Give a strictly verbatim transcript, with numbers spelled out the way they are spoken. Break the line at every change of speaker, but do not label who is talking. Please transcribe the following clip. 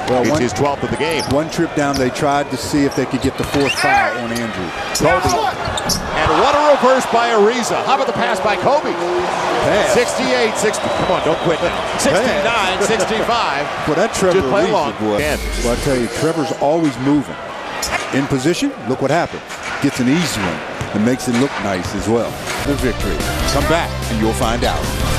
Well,
it's
one,
his twelfth of the game.
One trip down, they tried to see if they could get the fourth foul on Andrew.
Kobe. And what a reverse by Ariza. How about the pass by Kobe?
Pass.
sixty-eight sixty. Come on, don't quit now. sixty-nine sixty-five.
Well, that Trevor
Just play
Ariza,
long.
boy. Well, I tell you, Trevor's always moving. In position, look what happens. Gets an easy one and makes it look nice as well. The victory. Come back and you'll find out.